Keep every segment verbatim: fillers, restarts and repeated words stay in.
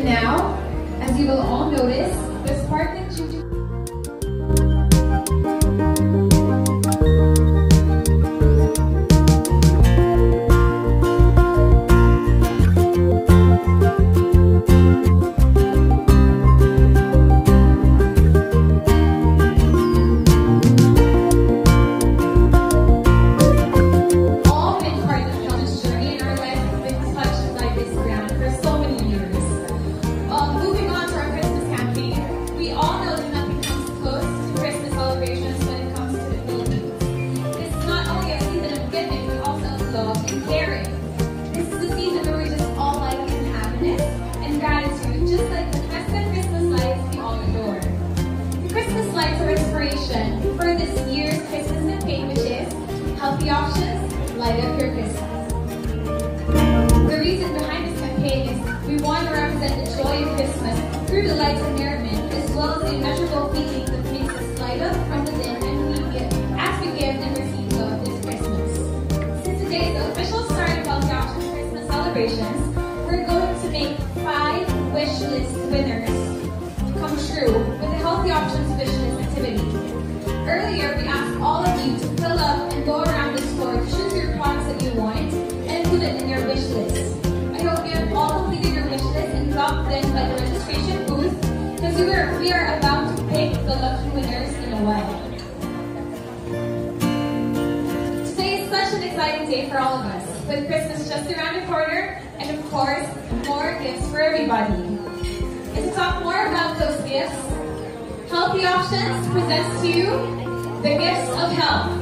now, as you will all notice, the sparkling choo-choo for this year's Christmas campaign, which is Healthy Options, Light Up Your Christmas. The reason behind this campaign is we want to represent the joy of Christmas through the lights and merriment, as well as the immeasurable feeling that makes us light up from within and we give, as we give and receive love this Christmas. Since today is the official start of Healthy Options Christmas celebrations, we're going to make five wish list winners come true with the Healthy Options wish list activity. Earlier, we asked all of you to fill up and go around the store to choose your products that you want and include it in your wish list. I hope you have all completed your wish list and dropped them by the registration booth, because we are, we are about to pick the lucky winners in a while. Today is such an exciting day for all of us, with Christmas just around the corner and, of course, more gifts for everybody. And to talk more about those gifts, Healthy Options presents to you the gifts of health.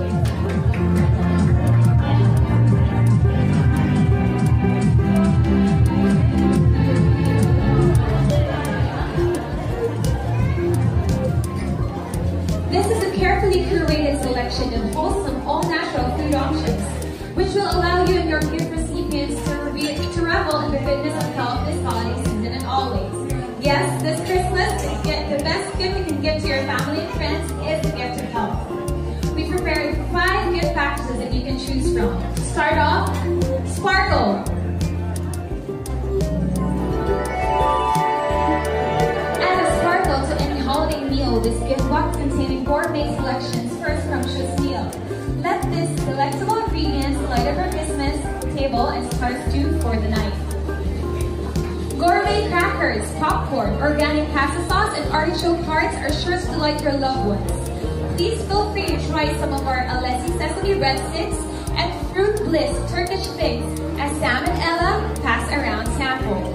This is a carefully curated selection of wholesome, all-natural food options, which will allow you and your gift recipients to, re to revel in the goodness of health this holiday season and always. Yes, this Christmas, the best gift you can give to your family and friends is the gift of health. We prepared five gift packages that you can choose from. To start off, Sparkle. Add a sparkle to any holiday meal with this gift box containing gourmet selections for a scrumptious meal. Let this delectable ingredients light up our Christmas table and start stew for the night. Gourmet crackers, popcorn, organic pasta sauce, and artichoke hearts are sure to delight your loved ones. Please feel free to try some of our Alessi sesame breadsticks and Fruit Bliss Turkish figs as Sam and Ella pass around samples.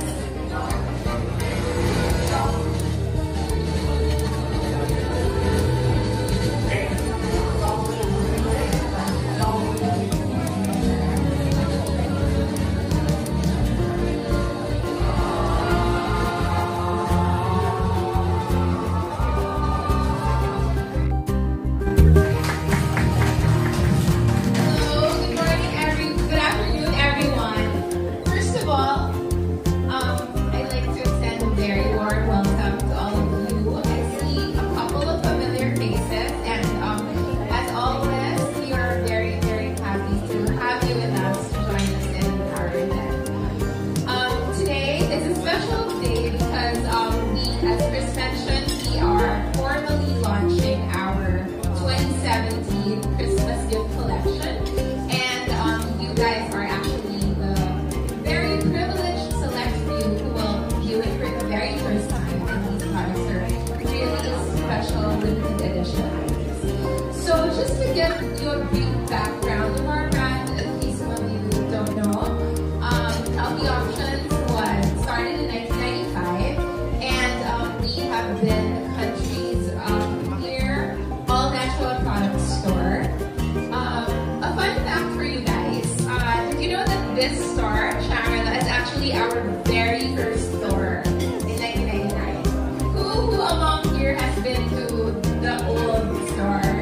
This store, Shangri-La, is actually our very first store in nineteen ninety-nine. Who, who among here has been to the old store?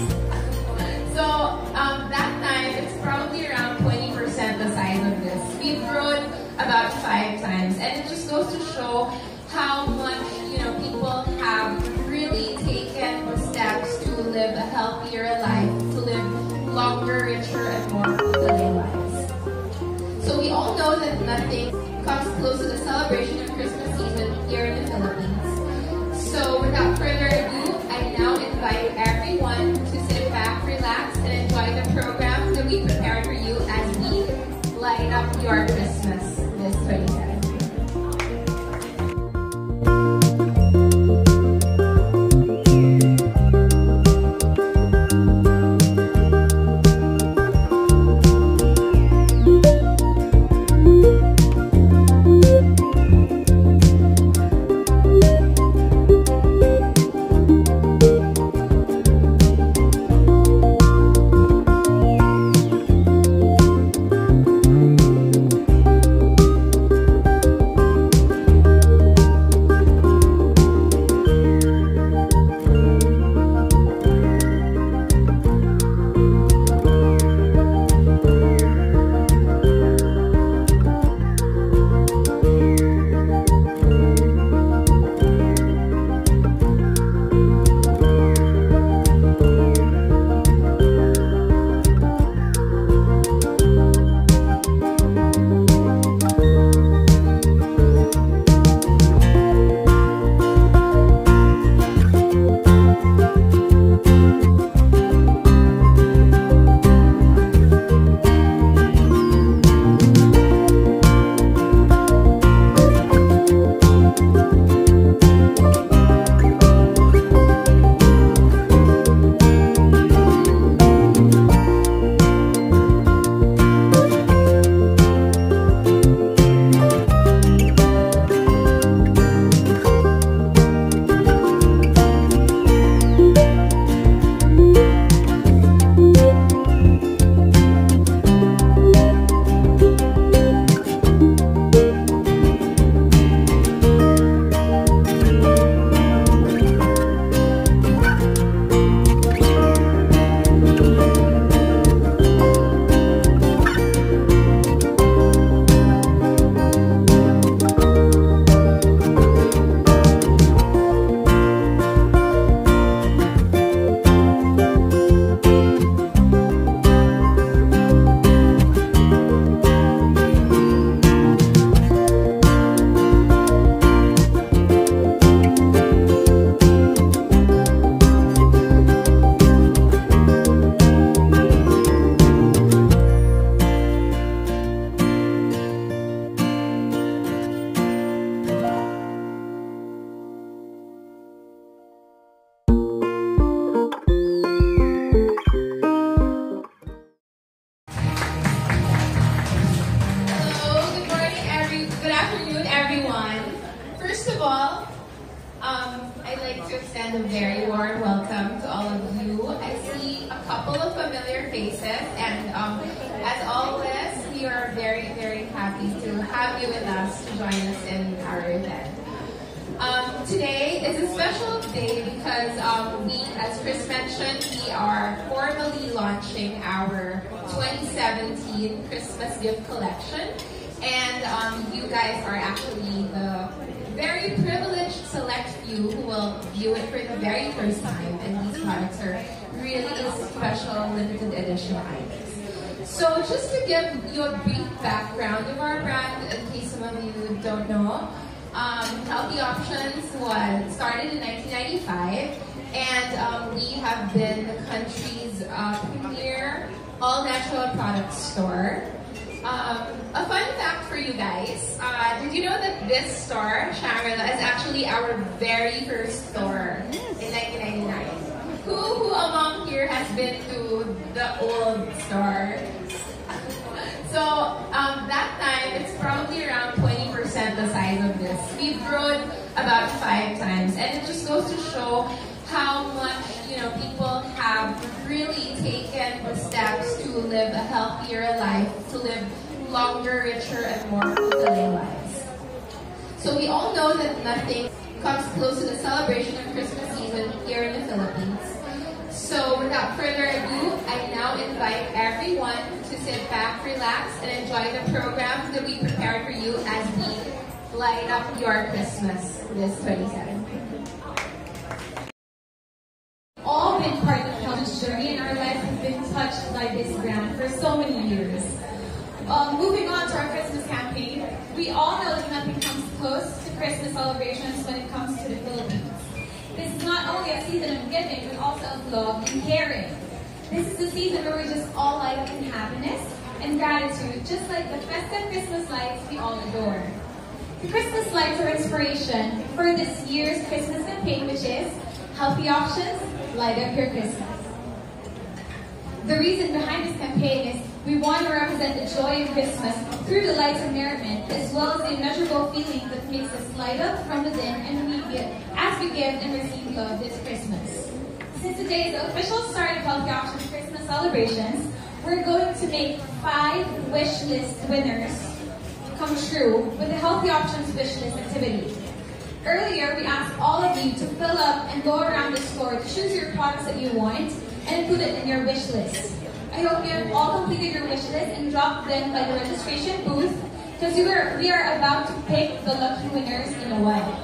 So um, that time, it's probably around twenty percent the size of this. We've grown about five times, and it just goes to show how much, you know, people have really taken the steps to live a healthier life, to live longer, richer, and more fulfilling lives. So we all know that nothing comes close to the celebration of Christmas your Christmas this twenty-seven. extend a very warm welcome to all of you. I see a couple of familiar faces, and um, as always, we are very, very happy to have you with us to join us in our event. Um, today is a special day because um, we, as Chris mentioned, we are formally launching our twenty seventeen Christmas gift collection, and um, you guys are actually the very privileged select few who will view it for the very first time, and these products are really special limited edition items. So just to give you a brief background of our brand, in case some of you don't know, um, Healthy Options was started in nineteen ninety-five, and um, we have been the country's uh, premier all-natural product store. Um, a fun fact for you guys, uh, did you know that this store, Shangri-La, is actually our very first store in nineteen ninety-nine? Who, who among here has been to the old store? So um, that time, it's probably around twenty percent the size of this. We've grown about five times, and it just goes to show how much, you know, people have really taken the steps to live a healthier life, to live longer, richer, and more fulfilling lives. So we all know that nothing comes close to the celebration of Christmas season here in the Philippines. So without further ado, I now invite everyone to sit back, relax, and enjoy the program that we prepared for you as we light up your Christmas this twenty-seven. All been part of Health's journey, and our lives have been touched by this brand for so many years. Um, moving on to our Christmas campaign, we all know that nothing comes close to Christmas celebrations when it comes to the Philippines. This is not only a season of giving, but also of love and caring. This is a season where we just all light up in happiness, and gratitude, just like the festive Christmas lights we all adore. The Christmas lights are inspiration for this year's Christmas campaign, which is Healthy Options, Light Up Your Christmas. The reason behind this campaign is we want to represent the joy of Christmas through the lights of merriment, as well as the immeasurable feeling that makes us light up from within and we give, as we give and receive love this Christmas. Since today is the official start of Healthy Options Christmas celebrations, we're going to make five wish list winners come true with the Healthy Options wish list activity. Earlier, we asked all of you to fill up and go around the store to choose your products that you want and put it in your wish list. I hope you have all completed your wish list and dropped them by the registration booth, because we are, we are about to pick the lucky winners in a while.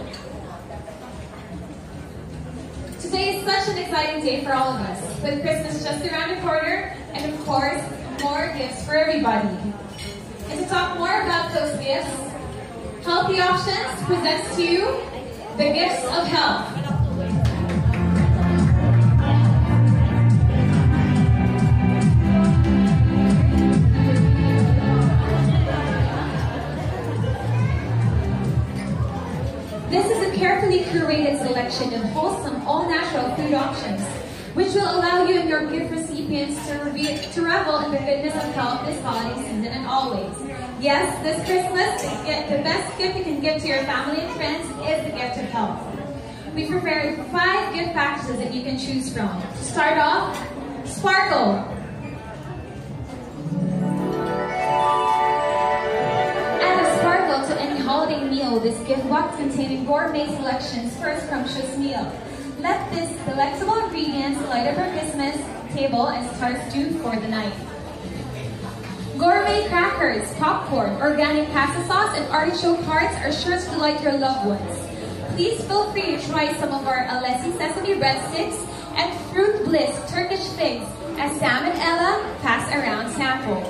Today is such an exciting day for all of us, with Christmas just around the corner and of course, more gifts for everybody. And to talk more about those gifts, Healthy Options presents to you the gifts of health. This is a carefully curated selection of wholesome, all-natural food options, which will allow you and your gift recipients to, re to revel in the goodness of health this holiday season and always. Yes, this Christmas, the best gift you can give to your family and friends is the gift of health. We prepared five gift packages that you can choose from. To start off, Sparkle. Add a sparkle to any holiday meal, this gift box containing gourmet selections for a scrumptious meal. Let this delectable ingredients light up our Christmas table and start stew for the night. Gourmet crackers, popcorn, organic pasta sauce, and artichoke hearts are sure to delight your loved ones. Please feel free to try some of our Alessi sesame breadsticks and Fruit Bliss Turkish figs as Sam and Ella pass around samples.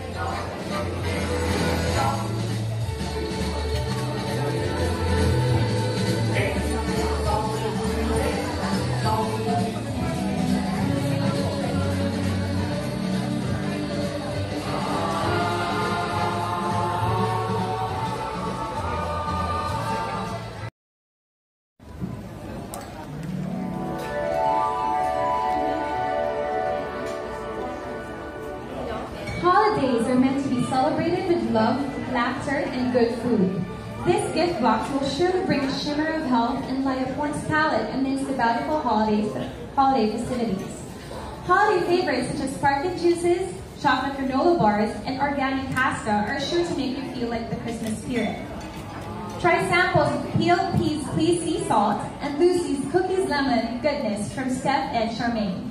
Holidays are meant to be celebrated with love, laughter, and good food. This gift box will surely bring a shimmer of health and light up one's palate amidst the bountiful holidays, holiday festivities. Holiday favorites such as sparkling juices, chocolate granola bars, and organic pasta are sure to make you feel like the Christmas spirit. Try samples of Peel Peas Please Sea Salt and Lucy's Cookies Lemon goodness from Steph and Charmaine.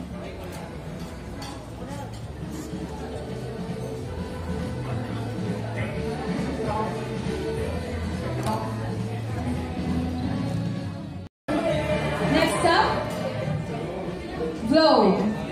Next up, Glow.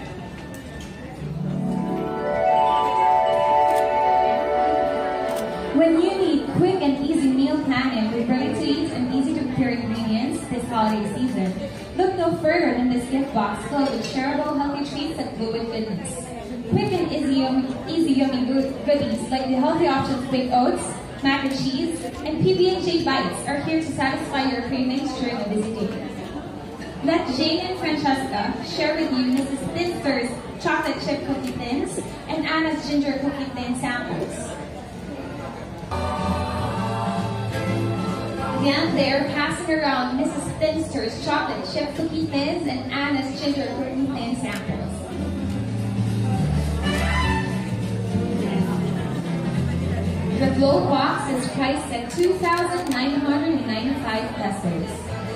When you need quick and easy meal planning with ready-to-eat and easy-to-prepare ingredients this holiday season, look no further than this gift box filled with shareable healthy treats that glow with goodness. Quick and easy yummy, easy yummy goodies like the Healthy Options baked oats, mac and cheese, and P B and J bites are here to satisfy your cravings during a busy day. Let Jane and Francesca share with you Missus Thinster's chocolate chip cookie thins and Anna's ginger cookie thin samples. Again, they are passing around Missus Thinster's chocolate chip cookie thins and Anna's ginger cookie thin samples. The Glow box is priced at two thousand nine hundred ninety-five pesos.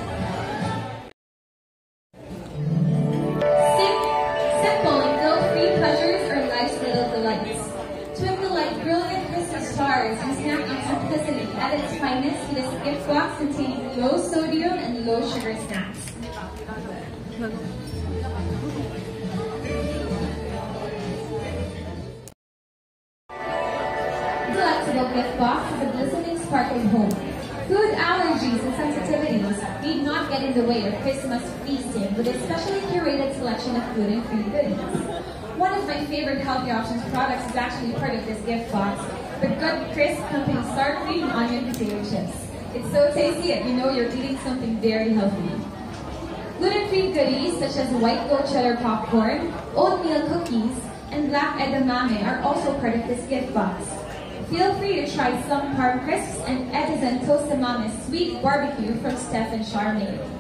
Simple and guilt-free pleasures are life's little delights. Twinkle like brilliant Christmas stars and snap on simplicity at its finest with this gift box containing low sodium and low sugar snacks. Delectable gift box is a glistening sparkling home. Food allergies and sensitivities need not get in the way of Christmas feasting with a specially curated selection of gluten-free goodies. One of my favorite Healthy Options products is actually part of this gift box. The Good Crisp Company Sour Cream and Onion Potato Chips. It's so tasty that you know you're eating something very healthy. Gluten-free goodies such as white goat cheddar popcorn, oatmeal cookies, and black edamame are also part of this gift box. Feel free to try some Parm Crisps and Edison Toastamame Sweet Barbecue from Steph and Charmaine.